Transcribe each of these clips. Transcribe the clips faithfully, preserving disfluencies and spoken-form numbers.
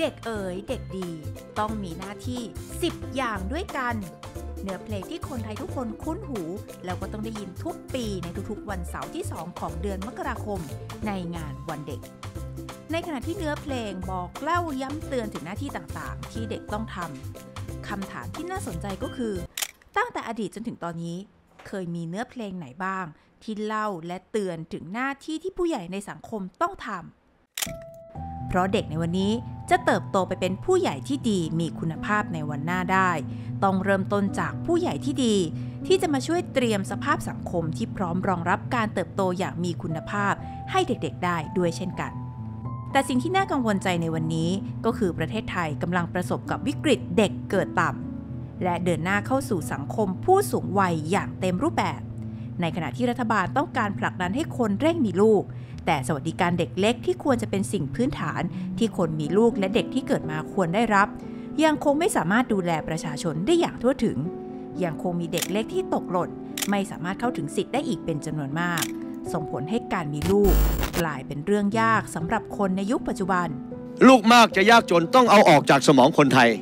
เด็กเอ๋ยเด็กดีต้องมีหน้าที่สิบอย่างด้วยกันเนื้อเพลงที่คนไทยทุกคนคุ้นหูแล้วก็ต้องได้ยินทุกปีในทุกๆวันเสาร์ที่สองของเดือนมกราคมในงานวันเด็กในขณะที่เนื้อเพลงบอกเล่าย้ำเตือนถึงหน้าที่ต่างๆที่เด็กต้องทำคำถามที่น่าสนใจก็คือตั้งแต่อดีตจนถึงตอนนี้เคยมีเนื้อเพลงไหนบ้างที่เล่าและเตือนถึงหน้าที่ที่ผู้ใหญ่ในสังคมต้องทำเพราะเด็กในวันนี้จะเติบโตไปเป็นผู้ใหญ่ที่ดีมีคุณภาพในวันหน้าได้ต้องเริ่มต้นจากผู้ใหญ่ที่ดีที่จะมาช่วยเตรียมสภาพสังคมที่พร้อมรองรับการเติบโตอย่างมีคุณภาพให้เด็กๆได้ด้วยเช่นกันแต่สิ่งที่น่ากังวลใจในวันนี้ก็คือประเทศไทยกำลังประสบกับวิกฤตเด็กเกิดต่ำและเดินหน้าเข้าสู่สังคมผู้สูงวัยอย่างเต็มรูปแบบในขณะที่รัฐบาลต้องการผลักดันให้คนเร่งมีลูกแต่สวัสดิการเด็กเล็กที่ควรจะเป็นสิ่งพื้นฐานที่คนมีลูกและเด็กที่เกิดมาควรได้รับยังคงไม่สามารถดูแลประชาชนได้อย่างทั่วถึงยังคงมีเด็กเล็กที่ตกหล่นไม่สามารถเข้าถึงสิทธิ์ได้อีกเป็นจำนวนมากส่งผลให้การมีลูกกลายเป็นเรื่องยากสำหรับคนในยุคปัจจุบันลูกมากจะยากจนต้องเอาออกจากสมองคนไทย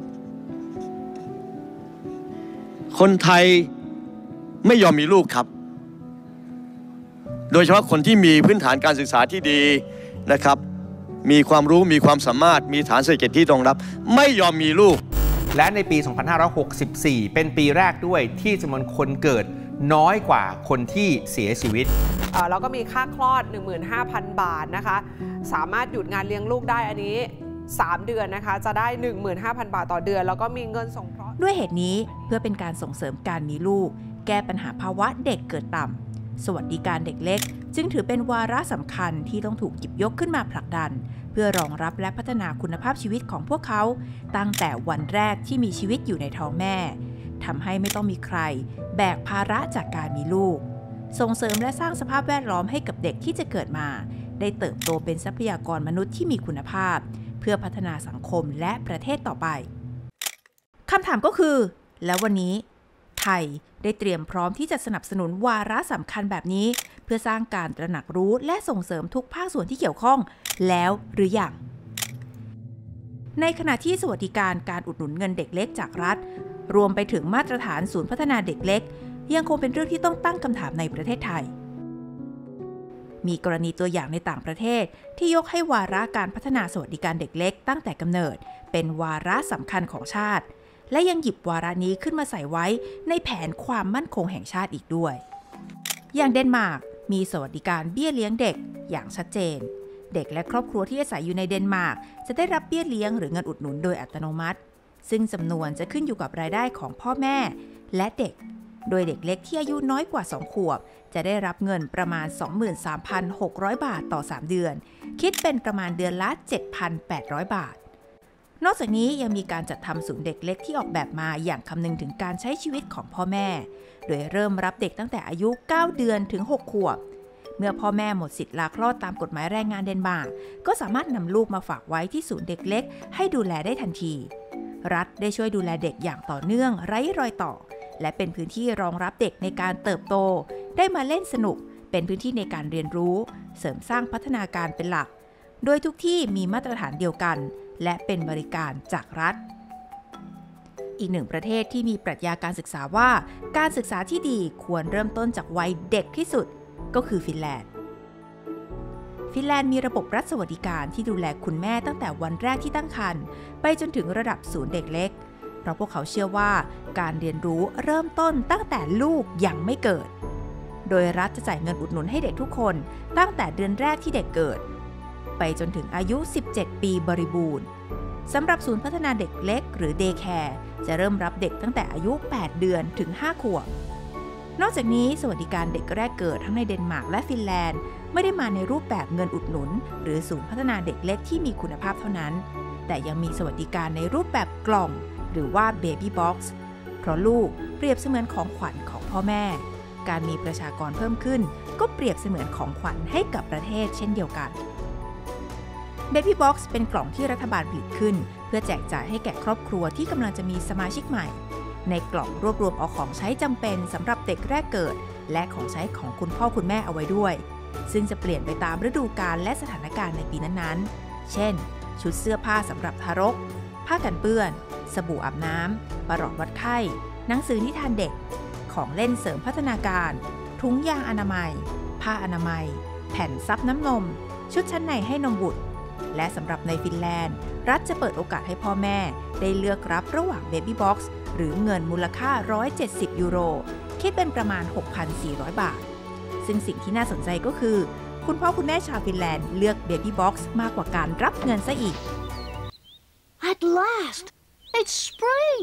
คนไทยไม่ยอมมีลูกครับโดยเฉพาะคนที่มีพื้นฐานการศึกษาที่ดีนะครับมีความรู้มีความสามารถมีฐานเศรษฐกิจที่รองรับไม่ยอมมีลูกและในปี สองพันห้าร้อยหกสิบสี่ เป็นปีแรกด้วยที่จำนวนคนเกิดน้อยกว่าคนที่เสียชีวิตแล้วก็มีค่าคลอด หนึ่งหมื่นห้าพัน บาทนะคะสามารถหยุดงานเลี้ยงลูกได้อันนี้สามเดือนนะคะจะได้ หนึ่งหมื่นห้าพัน บาทต่อเดือนแล้วก็มีเงินสงเคราะห์ด้วยเหตุนี้เพื่อเป็นการส่งเสริมการมีลูกแก้ปัญหาภาวะเด็กเกิดต่ำสวัสดิการเด็กเล็กจึงถือเป็นวาระสำคัญที่ต้องถูกหยิบยกขึ้นมาผลักดันเพื่อรองรับและพัฒนาคุณภาพชีวิตของพวกเขาตั้งแต่วันแรกที่มีชีวิตอยู่ในท้องแม่ทำให้ไม่ต้องมีใครแบกภาระจากการมีลูกส่งเสริมและสร้างสภาพแวดล้อมให้กับเด็กที่จะเกิดมาได้เติบโตเป็นทรัพยากรมนุษย์ที่มีคุณภาพเพื่อพัฒนาสังคมและประเทศต่อไปคำถามก็คือแล้ววันนี้ไทยได้เตรียมพร้อมที่จะสนับสนุนวาระสำคัญแบบนี้เพื่อสร้างการตระหนักรู้และส่งเสริมทุกภาคส่วนที่เกี่ยวข้องแล้วหรือยังในขณะที่สวัสดิการการอุดหนุนเงินเด็กเล็กจากรัฐรวมไปถึงมาตรฐานศูนย์พัฒนาเด็กเล็กยังคงเป็นเรื่องที่ต้องตั้งคำถามในประเทศไทยมีกรณีตัวอย่างในต่างประเทศที่ยกให้วาระการพัฒนาสวัสดิการเด็กเล็กตั้งแต่กำเนิดเป็นวาระสำคัญของชาติและยังหยิบวาระนี้ขึ้นมาใส่ไว้ในแผนความมั่นคงแห่งชาติอีกด้วยอย่างเดนมาร์กมีสวัสดิการเบี้ยเลี้ยงเด็กอย่างชัดเจนเด็กและครอบครัวที่อาศัยอยู่ในเดนมาร์กจะได้รับเบี้ยเลี้ยงหรือเงินอุดหนุนโดยอัตโนมัติซึ่งจำนวนจะขึ้นอยู่กับรายได้ของพ่อแม่และเด็กโดยเด็กเล็กที่อายุน้อยกว่าสองขวบจะได้รับเงินประมาณ สองหมื่นสามพันหกร้อย บาทต่อสามเดือนคิดเป็นประมาณเดือนละ เจ็ดพันแปดร้อย บาทนอกจากนี้ยังมีการจัดทำศูนย์เด็กเล็กที่ออกแบบมาอย่างคำนึงถึงการใช้ชีวิตของพ่อแม่โดยเริ่มรับเด็กตั้งแต่อายุเก้าเดือนถึงหกขวบเมื่อพ่อแม่หมดสิทธิ์ลาคลอดตามกฎหมายแรงงานเดนมาร์กก็สามารถนำลูกมาฝากไว้ที่ศูนย์เด็กเล็กให้ดูแลได้ทันทีรัฐได้ช่วยดูแลเด็กอย่างต่อเนื่องไร้รอยต่อและเป็นพื้นที่รองรับเด็กในการเติบโตได้มาเล่นสนุกเป็นพื้นที่ในการเรียนรู้เสริมสร้างพัฒนาการเป็นหลักโดยทุกที่มีมาตรฐานเดียวกันและเป็นบริการจากรัฐอีกหนึ่งประเทศที่มีปรัชญาการศึกษาว่าการศึกษาที่ดีควรเริ่มต้นจากวัยเด็กที่สุดก็คือฟินแลนด์ฟินแลนด์มีระบบรัฐสวัสดิการที่ดูแลคุณแม่ตั้งแต่วันแรกที่ตั้งครรภ์ไปจนถึงระดับศูนย์เด็กเล็กเพราะพวกเขาเชื่อว่าการเรียนรู้เริ่มต้นตั้งแต่ลูกยังไม่เกิดโดยรัฐจะจ่ายเงินอุดหนุนให้เด็กทุกคนตั้งแต่เดือนแรกที่เด็กเกิดไปจนถึงอายุสิบเจ็ดปีบริบูรณ์สำหรับศูนย์พัฒนาเด็กเล็กหรือเดย์แคร์จะเริ่มรับเด็กตั้งแต่อายุแปดเดือนถึงห้าขวบนอกจากนี้สวัสดิการเด็กแรกเกิดทั้งในเดนมาร์กและฟินแลนด์ไม่ได้มาในรูปแบบเงินอุดหนุนหรือศูนย์พัฒนาเด็กเล็กที่มีคุณภาพเท่านั้นแต่ยังมีสวัสดิการในรูปแบบกล่องหรือว่า Baby Box เพราะลูกเปรียบเสมือนของขวัญของพ่อแม่การมีประชากรเพิ่มขึ้นก็เปรียบเสมือนของขวัญให้กับประเทศเช่นเดียวกัน Baby Box เป็นกล่องที่รัฐบาลผลิตขึ้นเพื่อแจกจ่ายให้แก่ครอบครัวที่กำลังจะมีสมาชิกใหม่ในกล่องรวบรวมเอาของใช้จำเป็นสำหรับเด็กแรกเกิดและของใช้ของคุณพ่อคุณแม่เอาไว้ด้วยซึ่งจะเปลี่ยนไปตามฤดูกาลและสถานการณ์ในปีนั้นๆเช่นชุดเสื้อผ้าสำหรับทารกผ้ากันเปื้อนสบู่อาบน้ำประหลอดวัดไข้หนังสือนิทานเด็กของเล่นเสริมพัฒนาการถุงยางอนามัยผ้าอนามัยแผ่นซับน้ำนมชุดชั้นในให้นมบุตรและสำหรับในฟินแลนด์รัฐจะเปิดโอกาสให้พ่อแม่ได้เลือกรับระหว่าง Baby Box หรือเงินมูลค่าหนึ่งร้อยเจ็ดสิบยูโรคิดเป็นประมาณ หกพันสี่ร้อย บาทซึ่งสิ่งที่น่าสนใจก็คือคุณพ่อคุณแม่ชาวฟินแลนด์เลือก Baby Box มากกว่าการรับเงินซะอีก At last it's spring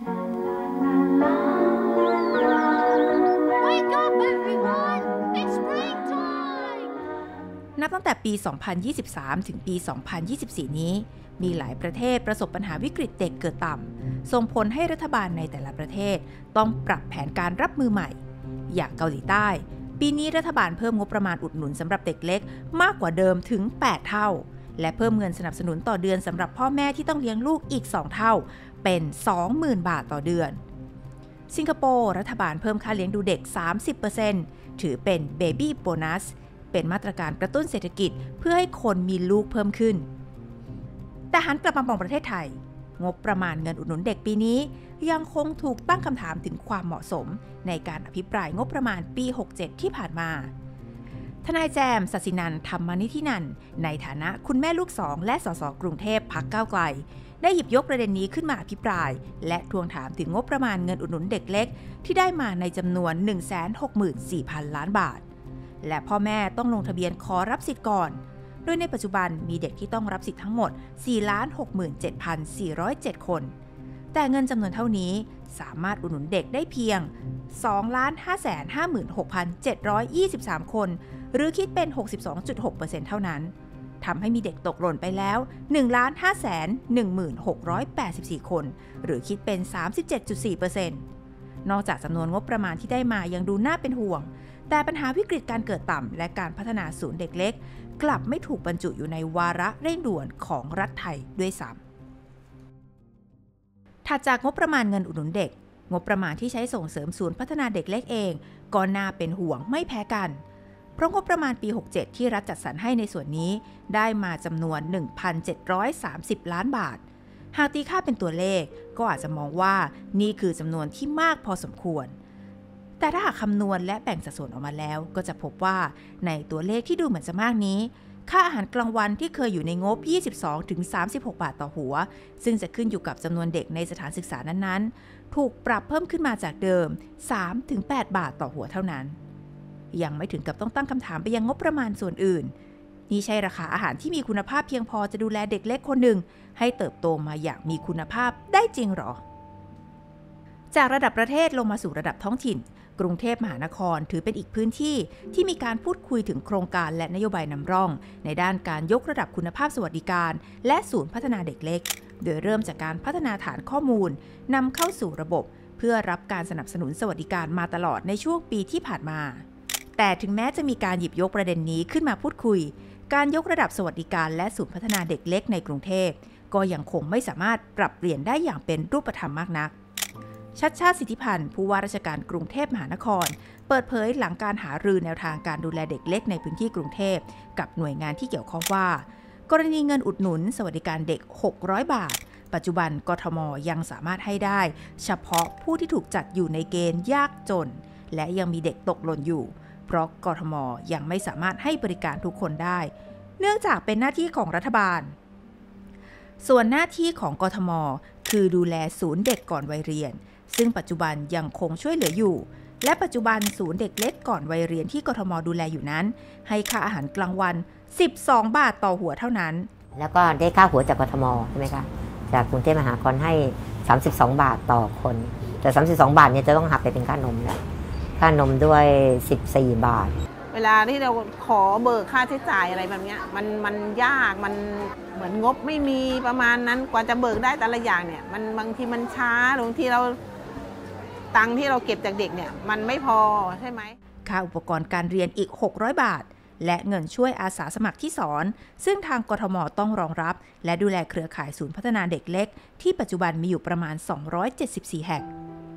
Wake up everyone it's springtime นับตั้งแต่ปี สองพันยี่สิบสาม ถึงปี สองพันยี่สิบสี่ นี้มีหลายประเทศประสบปัญหาวิกฤตเด็กเกิดต่ำส่งผลให้รัฐบาลในแต่ละประเทศต้องปรับแผนการรับมือใหม่อย่างเกาหลีใต้ปีนี้รัฐบาลเพิ่มงบประมาณอุดหนุนสำหรับเด็กเล็กมากกว่าเดิมถึงแปดเท่าและเพิ่มเงินสนับสนุนต่อเดือนสำหรับพ่อแม่ที่ต้องเลี้ยงลูกอีกสองเท่าเป็น สองหมื่น บาทต่อเดือนสิงคโปร์รัฐบาลเพิ่มค่าเลี้ยงดูเด็ก สามสิบเปอร์เซ็นต์ ถือเป็นเบบี้โบนัสเป็นมาตรการกระตุ้นเศรษฐกิจเพื่อให้คนมีลูกเพิ่มขึ้นแต่หันกลับมามองประเทศไทยงบประมาณเงินอุดหนุนเด็กปีนี้ยังคงถูกตั้งคำถามถึงความเหมาะสมในการอภิปรายงบประมาณปี หกเจ็ด ที่ผ่านมาทนายแจม ศศินันท์ ธรรมนิธินันท์ในฐานะคุณแม่ลูกสองและสสกรุงเทพพรรคก้าวไกลได้หยิบยกประเด็นนี้ขึ้นมาอภิปรายและทวงถามถึงงบประมาณเงินอุดหนุนเด็กเล็กที่ได้มาในจำนวน หนึ่งแสนหกหมื่นสี่พัน ล้านบาทและพ่อแม่ต้องลงทะเบียนขอรับสิทธิ์ก่อนโดยในปัจจุบันมีเด็กที่ต้องรับสิทธิ์ทั้งหมด สี่ล้านหกหมื่นเจ็ดพันสี่ร้อยเจ็ด คนแต่เงินจำนวนเท่านี้สามารถอุดหนุนเด็กได้เพียง สองล้านห้าแสนห้าหมื่นหกพันเจ็ดร้อยยี่สิบสาม คนหรือคิดเป็น หกสิบสองจุดหกเปอร์เซ็นต์ เท่านั้นทำให้มีเด็กตกหล่นไปแล้ว หนึ่งล้านห้าแสนหนึ่งหมื่นหกร้อยแปดสิบสี่ คนหรือคิดเป็น สามสิบเจ็ดจุดสี่เปอร์เซ็นต์ นอกจากจำนวนงบประมาณที่ได้มายังดูน่าเป็นห่วงแต่ปัญหาวิกฤตการเกิดต่ำและการพัฒนาศูนย์เด็กเล็กกลับไม่ถูกบรรจุอยู่ในวาระเร่งด่วนของรัฐไทยด้วยซ้ำถัดจากงบประมาณเงินอุดหนุนเด็กงบประมาณที่ใช้ส่งเสริมศูนย์พัฒนาเด็กเล็กเองก็น่าเป็นห่วงไม่แพ้กันเพราะงบประมาณปี หกเจ็ด ที่รัฐจัดสรรให้ในส่วนนี้ได้มาจำนวน หนึ่งพันเจ็ดร้อยสามสิบ ล้านบาทหากตีค่าเป็นตัวเลขก็อาจจะมองว่านี่คือจำนวนที่มากพอสมควรแต่ถ้าหากคำนวณและแบ่งสัดส่วนออกมาแล้วก็จะพบว่าในตัวเลขที่ดูเหมือนจะมากนี้ค่าอาหารกลางวันที่เคยอยู่ในงบ ยี่สิบสองถึงสามสิบหก บาทต่อหัวซึ่งจะขึ้นอยู่กับจำนวนเด็กในสถานศึกษานั้นๆถูกปรับเพิ่มขึ้นมาจากเดิม สามถึงแปด บาทต่อหัวเท่านั้นยังไม่ถึงกับต้องตั้งคำถามไปยังงบประมาณส่วนอื่นนี่ใช่ราคาอาหารที่มีคุณภาพเพียงพอจะดูแลเด็กเล็กคนหนึ่งให้เติบโตมาอย่างมีคุณภาพได้จริงหรอจากระดับประเทศลงมาสู่ระดับท้องถิ่นกรุงเทพมหานครถือเป็นอีกพื้นที่ที่มีการพูดคุยถึงโครงการและนโยบายนำร่องในด้านการยกระดับคุณภาพสวัสดิการและศูนย์พัฒนาเด็กเล็กโดยเริ่มจากการพัฒนาฐานข้อมูลนำเข้าสู่ระบบเพื่อรับการสนับสนุนสวัสดิการมาตลอดในช่วงปีที่ผ่านมาแต่ถึงแม้จะมีการหยิบยกประเด็นนี้ขึ้นมาพูดคุยการยกระดับสวัสดิการและศูนย์พัฒนาเด็กเล็กในกรุงเทพก็ยังคงไม่สามารถปรับเปลี่ยนได้อย่างเป็นรูปธรรมมากนักชัชชาติ สิทธิพันธ์ผู้ว่าราชการกรุงเทพมหานครเปิดเผยหลังการหารือแนวทางการดูแลเด็กเล็กในพื้นที่กรุงเทพกับหน่วยงานที่เกี่ยวข้องว่ากรณีเงินอุดหนุนสวัสดิการเด็กหกร้อยบาทปัจจุบันกทม.ยังสามารถให้ได้เฉพาะผู้ที่ถูกจัดอยู่ในเกณฑ์ยากจนและยังมีเด็กตกหล่นอยู่เพราะกทม.ยังไม่สามารถให้บริการทุกคนได้เนื่องจากเป็นหน้าที่ของรัฐบาลส่วนหน้าที่ของกทม.คือดูแลศูนย์เด็กก่อนวัยเรียนซึ่งปัจจุบันยังคงช่วยเหลืออยู่และปัจจุบันศูนย์เด็กเล็กก่อนวัยเรียนที่กทม.ดูแลอยู่นั้นให้ค่าอาหารกลางวันสิบสองบาทต่อหัวเท่านั้นแล้วก็ได้ค่าหัวจากกทม.ใช่ไหมคะจากกรุงเทพมหานครให้สามสิบสองบาทต่อคนแต่สามสิบสองบาทเนี่ยจะต้องหักไปเป็นค่านมแล้วค่านมด้วยสิบสี่บาทเวลาที่เราขอเบิกค่าใช้จ่ายอะไรแบบนี้มันมันยากมันเหมือนงบไม่มีประมาณนั้นกว่าจะเบิกได้แต่ละอย่างเนี่ยมันบางทีมันช้าบางทีเราตังค์ที่เราเก็บจากเด็กเนี่ยมันไม่พอใช่ไหมค่าอุปกรณ์การเรียนอีกหกร้อยบาทและเงินช่วยอาสาสมัครที่สอนซึ่งทางกทม.ต้องรองรับและดูแลเครือข่ายศูนย์พัฒนาเด็กเล็กที่ปัจจุบันมีอยู่ประมาณสองร้อยเจ็ดสิบสี่แห่ง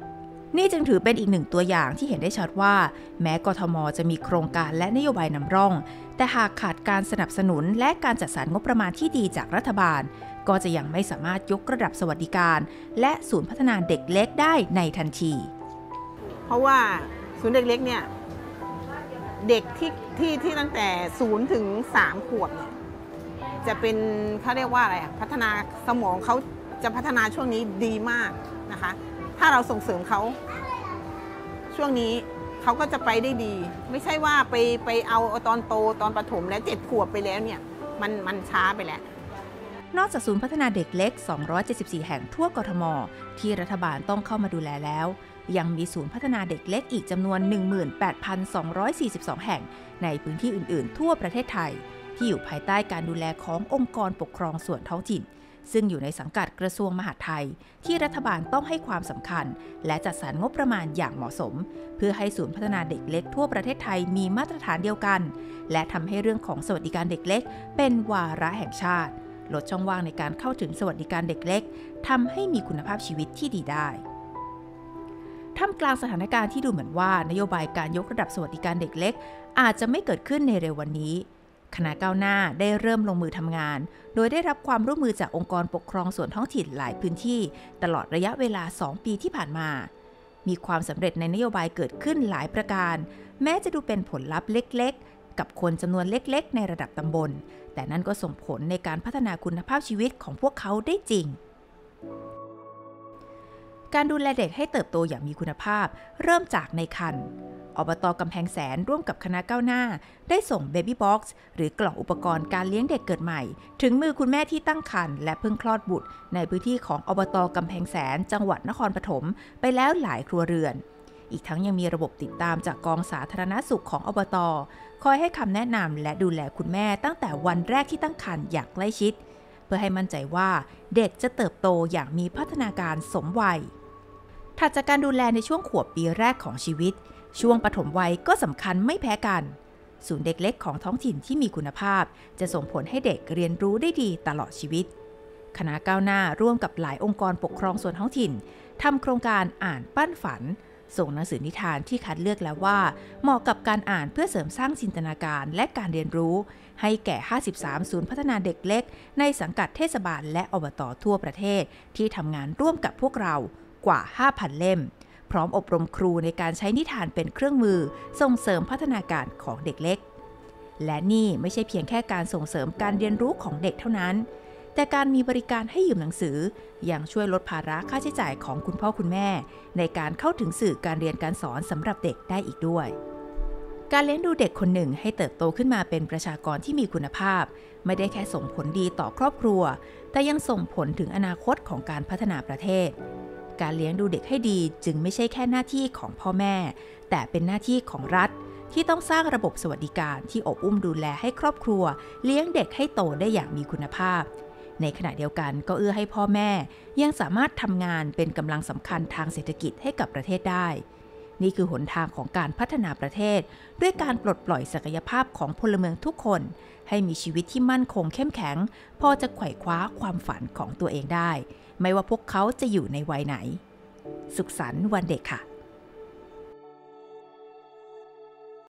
นี่จึงถือเป็นอีกหนึ่งตัวอย่างที่เห็นได้ชัดว่าแม้กทม.จะมีโครงการและนโยบายนำร่องแต่หากขาดการสนับสนุนและการจัดสรรงบประมาณที่ดีจากรัฐบาลก็จะยังไม่สามารถยกระดับสวัสดิการและศูนย์พัฒนาเด็กเล็กได้ในทันทีเพราะว่าศูนย์เด็กเล็กเนี่ยเด็กที่ที่ที่ตั้งแต่ศูนย์ถึงสามขวบเนี่ยจะเป็นเขาเรียกว่าอะไรอะพัฒนาสมองเขาจะพัฒนาช่วงนี้ดีมากนะคะถ้าเราส่งเสริมเขาช่วงนี้เขาก็จะไปได้ดีไม่ใช่ว่าไปไปเอาตอนโตตอนประถมและเจ็ดขวบไปแล้วเนี่ยมันมันช้าไปแล้วนอกจากศูนย์พัฒนาเด็กเล็กสองร้อยเจ็ดสิบสี่แห่งทั่วกทม.ที่รัฐบาลต้องเข้ามาดูแลแล้วยังมีศูนย์พัฒนาเด็กเล็กอีกจำนวน หนึ่งหมื่นแปดพันสองร้อยสี่สิบสอง แห่งในพื้นที่อื่นๆทั่วประเทศไทยที่อยู่ภายใต้การดูแลขององค์กรปกครองส่วนท้องถิ่นซึ่งอยู่ในสังกัดกระทรวงมหาดไทยที่รัฐบาลต้องให้ความสำคัญและจัดสรรงบประมาณอย่างเหมาะสมเพื่อให้ศูนย์พัฒนาเด็กเล็กทั่วประเทศไทยมีมาตรฐานเดียวกันและทำให้เรื่องของสวัสดิการเด็กเล็กเป็นวาระแห่งชาติลดช่องว่างในการเข้าถึงสวัสดิการเด็กเล็กทำให้มีคุณภาพชีวิตที่ดีได้ท่ามกลางสถานการณ์ที่ดูเหมือนว่านโยบายการยกระดับสวัสดิการเด็กเล็กอาจจะไม่เกิดขึ้นในเร็ววันนี้คณะก้าวหน้าได้เริ่มลงมือทำงานโดยได้รับความร่วมมือจากองค์กรปกครองส่วนท้องถิ่นหลายพื้นที่ตลอดระยะเวลาสองปีที่ผ่านมามีความสำเร็จในนโยบายเกิดขึ้นหลายประการแม้จะดูเป็นผลลัพธ์เล็กๆกับคนจำนวนเล็กๆในระดับตำบลแต่นั่นก็ส่งผลในการพัฒนาคุณภาพชีวิตของพวกเขาได้จริงการดูแลเด็กให้เติบโตอย่างมีคุณภาพเริ่มจากในครรภ์อบต.กำแพงแสนร่วมกับคณะก้าวหน้าได้ส่ง Baby Box หรือกล่องอุปกรณ์การเลี้ยงเด็กเกิดใหม่ถึงมือคุณแม่ที่ตั้งครรภ์และเพิ่งคลอดบุตรในพื้นที่ของอบต.กำแพงแสนจังหวัดนครปฐมไปแล้วหลายครัวเรือนอีกทั้งยังมีระบบติดตามจากกองสาธารณสุขของอบต.คอยให้คำแนะนำและดูแลคุณแม่ตั้งแต่วันแรกที่ตั้งครรภ์อย่างใกล้ชิดเพื่อให้มั่นใจว่าเด็กจะเติบโตอย่างมีพัฒนาการสมวัยถัดจากการดูแลในช่วงขวบปีแรกของชีวิตช่วงปฐมวัยก็สำคัญไม่แพ้กันศูนย์เด็กเล็กของท้องถิ่นที่มีคุณภาพจะส่งผลให้เด็กเรียนรู้ได้ดีตลอดชีวิตคณะก้าวหน้าร่วมกับหลายองค์กรปกครองส่วนท้องถิ่นทำโครงการอ่านปั้นฝันส่งหนังสือนิทานที่คัดเลือกแล้วว่าเหมาะกับการอ่านเพื่อเสริมสร้างจินตนาการและการเรียนรู้ให้แก่ห้าสิบสามศูนย์พัฒนาเด็กเล็กในสังกัดเทศบาลและอบต.ทั่วประเทศที่ทำงานร่วมกับพวกเรากว่า ห้าพัน เล่มพร้อมอบรมครูในการใช้นิทานเป็นเครื่องมือส่งเสริมพัฒนาการของเด็กเล็กและนี่ไม่ใช่เพียงแค่การส่งเสริมการเรียนรู้ของเด็กเท่านั้นแต่การมีบริการให้ยืมหนังสือยังช่วยลดภาระค่าใช้จ่ายของคุณพ่อคุณแม่ในการเข้าถึงสื่อการเรียนการสอนสำหรับเด็กได้อีกด้วยการเลี้ยงดูเด็กคนหนึ่งให้เติบโตขึ้นมาเป็นประชากรที่มีคุณภาพไม่ได้แค่ส่งผลดีต่อครอบครัวแต่ยังส่งผลถึงอนาคตของการพัฒนาประเทศการเลี้ยงดูเด็กให้ดีจึงไม่ใช่แค่หน้าที่ของพ่อแม่แต่เป็นหน้าที่ของรัฐที่ต้องสร้างระบบสวัสดิการที่อบอุ้มดูแลให้ครอบครัวเลี้ยงเด็กให้โตได้อย่างมีคุณภาพในขณะเดียวกันก็เอื้อให้พ่อแม่ยังสามารถทำงานเป็นกำลังสำคัญทางเศรษฐกิจให้กับประเทศได้นี่คือหนทางของการพัฒนาประเทศด้วยการปลดปล่อยศักยภาพของพลเมืองทุกคนให้มีชีวิตที่มั่นคงเข้มแข็งพอจะไขว่คว้าความฝันของตัวเองได้ไม่ว่าพวกเขาจะอยู่ในวัยไหนสุขสันต์วันเด็กค่ะ